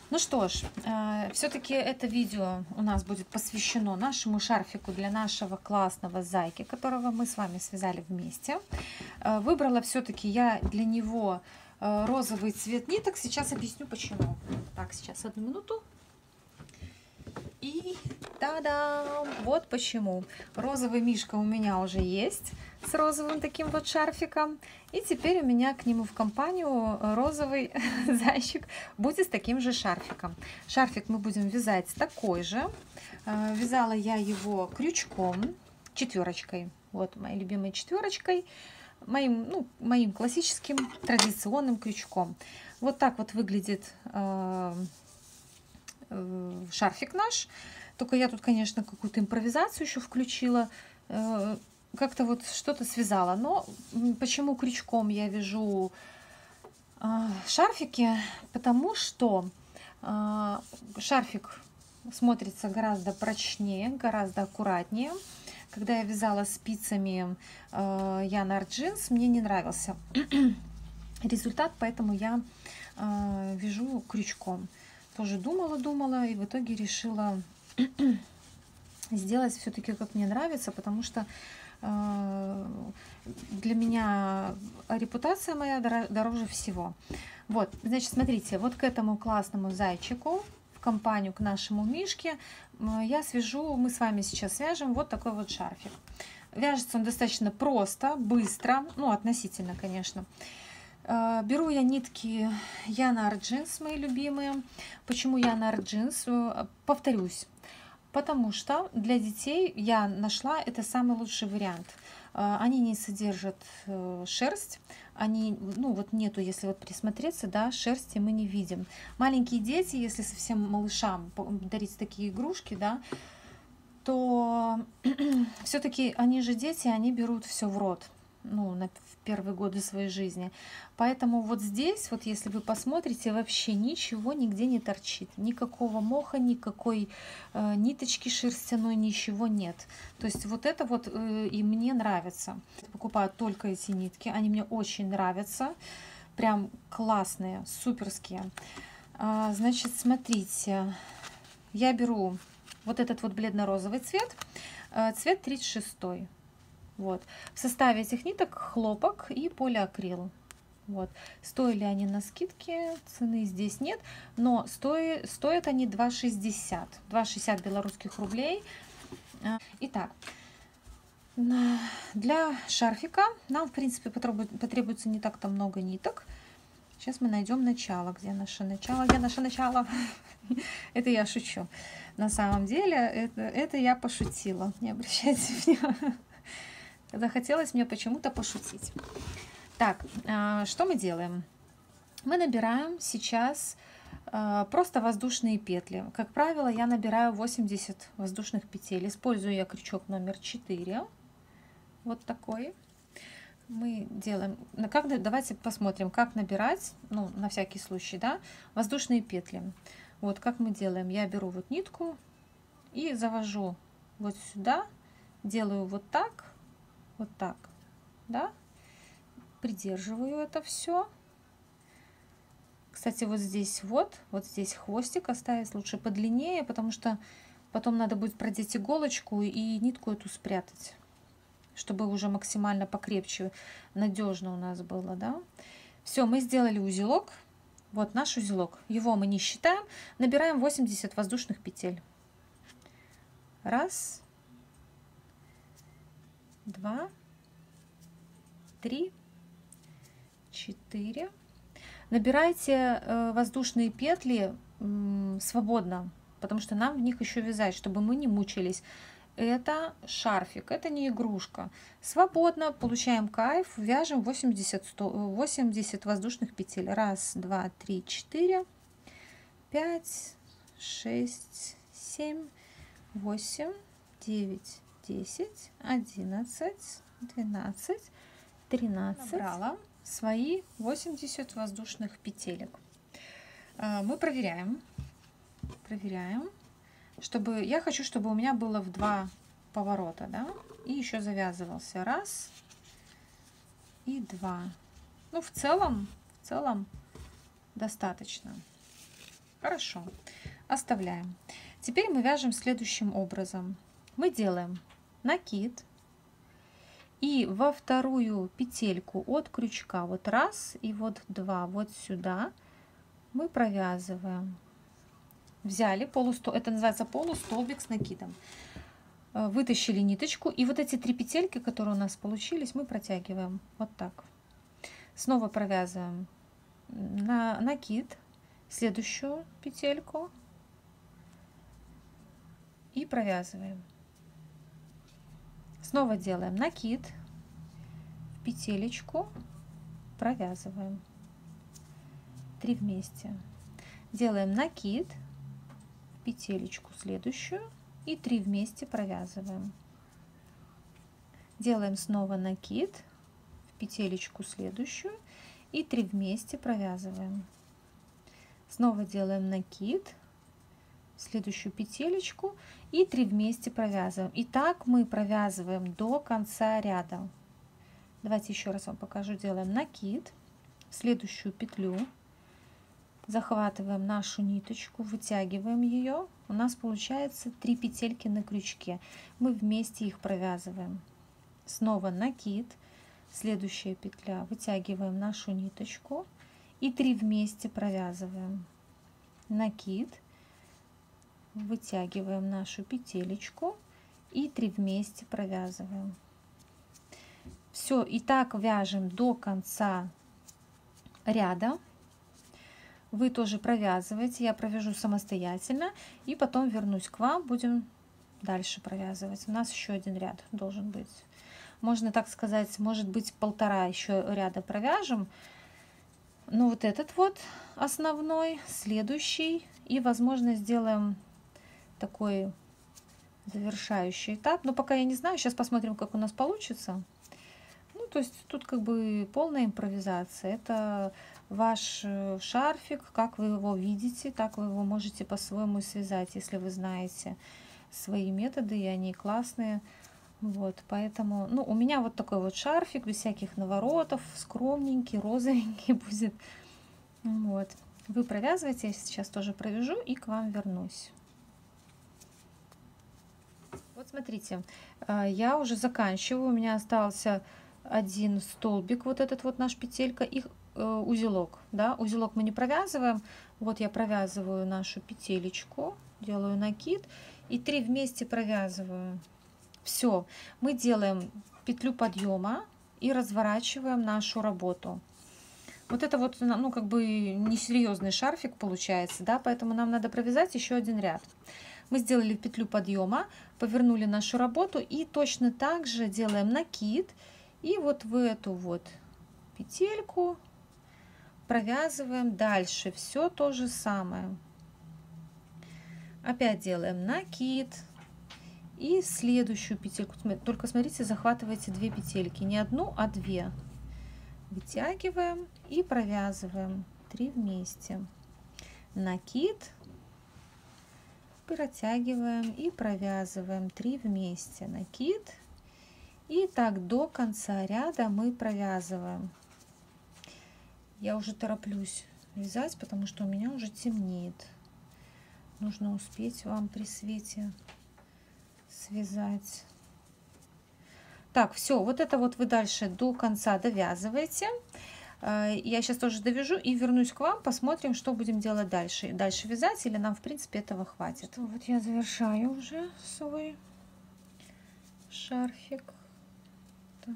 Ну что ж, все-таки это видео у нас будет посвящено нашему шарфику для нашего классного зайки, которого мы с вами связали вместе. Выбрала все-таки я для него розовый цвет ниток. Сейчас объясню почему. Так, сейчас одну минуту. И та-дам! Вот почему. Розовый мишка у меня уже есть с розовым таким вот шарфиком. И теперь у меня к нему в компанию розовый зайчик будет с таким же шарфиком. Шарфик мы будем вязать такой же. Вязала я его крючком, четверочкой. Вот моей любимой четверочкой. Моим классическим традиционным крючком. Вот так вот выглядит шарфик наш. Только я тут, конечно, какую-то импровизацию еще включила. Как-то вот что-то связала. Но почему крючком я вяжу шарфики? Потому что шарфик смотрится гораздо прочнее, гораздо аккуратнее. Когда я вязала спицами Yarn Jeans, мне не нравился результат, поэтому я вяжу крючком. Тоже думала и в итоге решила сделать все-таки как мне нравится, потому что для меня репутация моя дороже всего. Вот, значит, смотрите, вот к этому классному зайчику, в компанию к нашему мишке, я свяжу, мы с вами сейчас свяжем вот такой вот шарфик. Вяжется он достаточно просто, быстро, ну, относительно, конечно. Беру я нитки Yarn Jeans, мои любимые. Почему Yarn Jeans? Повторюсь, потому что для детей я нашла это самый лучший вариант. Они не содержат шерсть, они, ну вот нету, если вот присмотреться, да, шерсти мы не видим. Маленькие дети, если совсем малышам дарить такие игрушки, да, то все-таки они же дети, они берут все в рот. Ну, в первые годы своей жизни. Поэтому вот здесь, вот если вы посмотрите, вообще ничего нигде не торчит. Никакого моха, никакой ниточки шерстяной, ничего нет. То есть вот это вот и мне нравится. Покупаю только эти нитки, они мне очень нравятся. Прям классные, суперские. Значит, смотрите, я беру вот этот вот бледно-розовый цвет, цвет 36. Вот. В составе этих ниток хлопок и полиакрил. Вот. Стоили они на скидке, цены здесь нет, но стоят они 2,60. 2,60 белорусских рублей. Итак, для шарфика нам, в принципе, потребуется не так-то много ниток. Сейчас мы найдем начало. Где наше начало? Где наше начало? Это я шучу. На самом деле, это я пошутила. Не обращайте внимания. Захотелось мне почему-то пошутить. Так, что мы делаем? Мы набираем сейчас просто воздушные петли. Как правило, я набираю 80 воздушных петель. Использую я крючок номер 4. Вот такой. Мы делаем... Давайте посмотрим, как набирать, ну, на всякий случай, да, воздушные петли. Вот как мы делаем. Я беру вот нитку и завожу вот сюда. Делаю вот так, да, придерживаю это все. Кстати, вот здесь здесь хвостик оставить лучше подлиннее, потому что потом надо будет продеть иголочку и нитку эту спрятать, чтобы уже максимально покрепче, надежно у нас было, да. Все, мы сделали узелок. Вот наш узелок. Его мы не считаем. Набираем 80 воздушных петель. 1, 2, 3, 4. Набирайте воздушные петли свободно, потому что нам в них еще вязать, чтобы мы не мучились. Это шарфик, это не игрушка. Свободно получаем кайф, вяжем 80 воздушных петель. 1, 2, 3, 4, 5, 6, 7, 8, 9, 10, 11, 12, 13. Набрала свои 80 воздушных петелек. Мы проверяем, чтобы я хочу, чтобы у меня было в 2 поворота, да, и еще завязывался 1 и 2. Ну, в целом достаточно. Хорошо, оставляем. Теперь мы вяжем следующим образом. Мы делаем накид и во вторую петельку от крючка, вот раз и вот два, вот сюда мы провязываем. Взяли это называется полустолбик с накидом. Вытащили ниточку, и вот эти 3 петельки, которые у нас получились, мы протягиваем вот так. Снова провязываем на накид, следующую петельку и провязываем. Снова делаем накид, в петелечку провязываем 3 вместе. Делаем накид, в петелечку следующую и 3 вместе провязываем. Делаем снова накид, в петелечку следующую и 3 вместе провязываем. Снова делаем накид, в следующую петелечку и 3 вместе провязываем. И так мы провязываем до конца ряда. Давайте еще раз вам покажу. Делаем накид, в следующую петлю, захватываем нашу ниточку, вытягиваем ее. У нас получается 3 петельки на крючке. Мы вместе их провязываем. Снова накид, следующая петля, вытягиваем нашу ниточку и 3 вместе провязываем. Накид, вытягиваем нашу петелечку и 3 вместе провязываем. Все, и так вяжем до конца ряда. Вы тоже провязываете, я провяжу самостоятельно и потом вернусь к вам, будем дальше провязывать. У нас еще один ряд должен быть. Можно так сказать, может быть, 1,5 еще ряда провяжем. Но вот этот вот основной, следующий, и, возможно, сделаем такой завершающий этап. Но пока я не знаю, сейчас посмотрим, как у нас получится. Ну, то есть тут как бы полная импровизация. Это ваш шарфик, как вы его видите, так вы его можете по-своему связать, если вы знаете свои методы, и они классные. Вот, поэтому, ну, у меня вот такой вот шарфик, без всяких наворотов, скромненький, розовенький будет. Вот, вы провязываете, я сейчас тоже провяжу и к вам вернусь. Вот смотрите, я уже заканчиваю, у меня остался один столбик, вот этот вот наш петелька, и узелок, да, узелок мы не провязываем. Вот я провязываю нашу петелечку, делаю накид и 3 вместе провязываю. Все, мы делаем петлю подъема и разворачиваем нашу работу. Вот это вот, ну, как бы несерьезный шарфик получается, да, поэтому нам надо провязать еще один ряд. Мы сделали петлю подъема, повернули нашу работу и точно так же делаем накид и вот в эту вот петельку провязываем дальше. Все то же самое. Опять делаем накид. И следующую петельку, только смотрите, захватывайте 2 петельки, не одну, а 2. Вытягиваем и провязываем 3 вместе. Накид, протягиваем и провязываем 3 вместе. Накид. И так до конца ряда мы провязываем. Я уже тороплюсь вязать, потому что у меня уже темнеет. Нужно успеть вам при свете связать. Так, все, вот это вот вы дальше до конца довязываете. Я сейчас тоже довяжу и вернусь к вам, посмотрим, что будем делать дальше. Дальше вязать или нам, в принципе, этого хватит. Что, вот я завершаю уже свой шарфик. Так,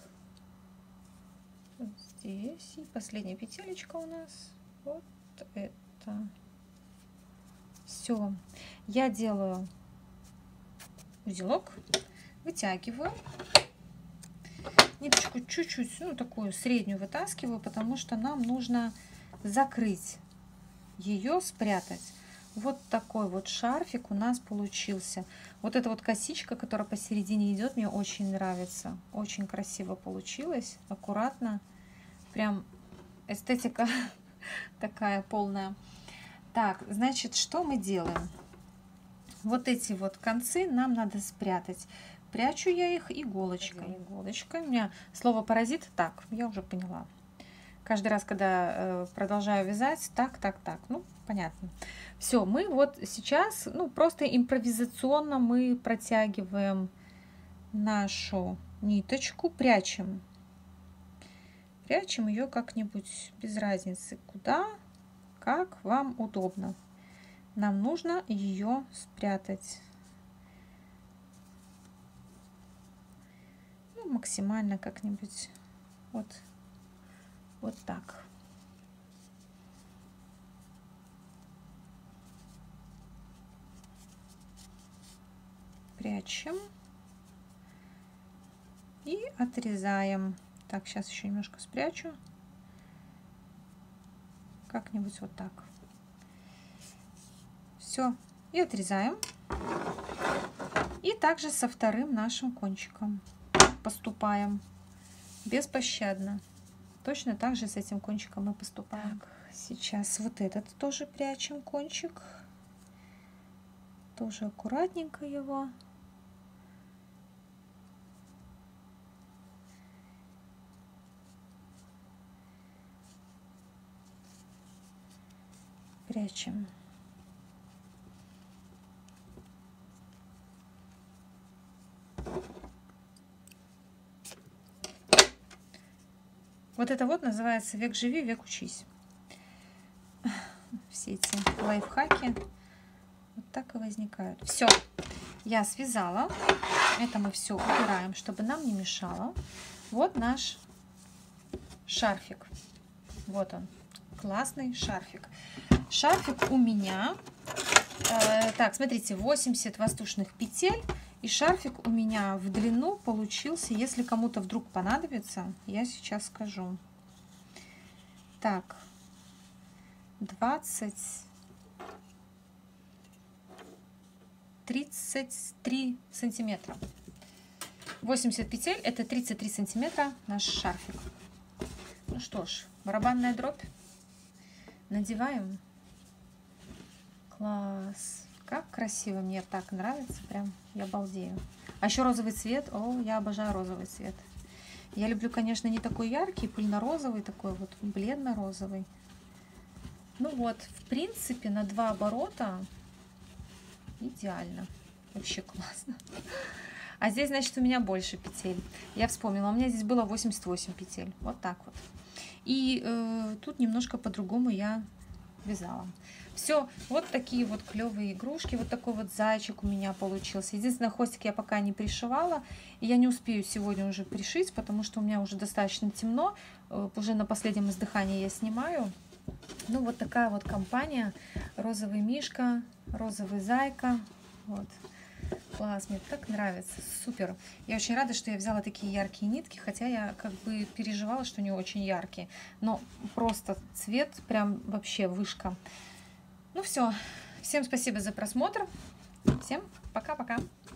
вот здесь. И последняя петелечка у нас. Вот это. Все. Я делаю узелок, вытягиваю, ниточку чуть-чуть, ну, такую среднюю вытаскиваю, потому что нам нужно закрыть ее, спрятать. Вот такой вот шарфик у нас получился. Вот эта вот косичка, которая посередине идет, мне очень нравится. Очень красиво получилось, аккуратно. Прям эстетика такая полная. Так, значит, что мы делаем? Вот эти вот концы нам надо спрятать. Прячу я их иголочкой. Иголочкой. У меня слово паразит. Так, я уже поняла. Каждый раз, когда продолжаю вязать, так. Ну, Понятно. Все, мы вот сейчас, ну, просто импровизационно мы протягиваем нашу ниточку, прячем. Прячем ее как-нибудь, без разницы куда, как вам удобно. Нам нужно ее спрятать. Ну, максимально как-нибудь вот так. Прячем и отрезаем. Так, сейчас еще немножко спрячу. Как-нибудь вот так. Все. И отрезаем. И также со вторым нашим кончиком поступаем. Беспощадно. Точно так же с этим кончиком мы поступаем. Так, сейчас вот этот тоже прячем кончик. Тоже аккуратненько его. Прячем. Вот это вот называется «Век живи, век учись». Все эти лайфхаки вот так и возникают. Все, я связала. Это мы все убираем, чтобы нам не мешало. Вот наш шарфик. Вот он, классный шарфик. Шарфик у меня, так, смотрите, 80 воздушных петель. И шарфик у меня в длину получился, если кому-то вдруг понадобится, я сейчас скажу. Так, 33 сантиметра. 80 петель, это 33 сантиметра наш шарфик. Ну что ж, барабанная дробь. Надеваем. Класс. Как красиво, мне так нравится, прям я балдею. А еще розовый цвет, о, я обожаю розовый цвет. Я люблю, конечно, не такой яркий, пыльно-розовый, такой вот бледно-розовый. Ну вот, в принципе, на 2 оборота идеально. Вообще классно. А здесь, значит, у меня больше петель. Я вспомнила, у меня здесь было 88 петель. Вот так вот. И тут немножко по-другому я вязала. Все, вот такие вот клевые игрушки. Вот такой вот зайчик у меня получился. Единственное, хвостик я пока не пришивала. И я не успею сегодня уже пришить, потому что у меня уже достаточно темно. Уже на последнем издыхании я снимаю. Ну, вот такая вот компания. Розовый мишка, розовый зайка. Вот. Класс, мне так нравится. Супер. Я очень рада, что я взяла такие яркие нитки, хотя я как бы переживала, что они очень яркие. Но просто цвет прям вообще вышка. Ну все. Всем спасибо за просмотр. Всем пока-пока.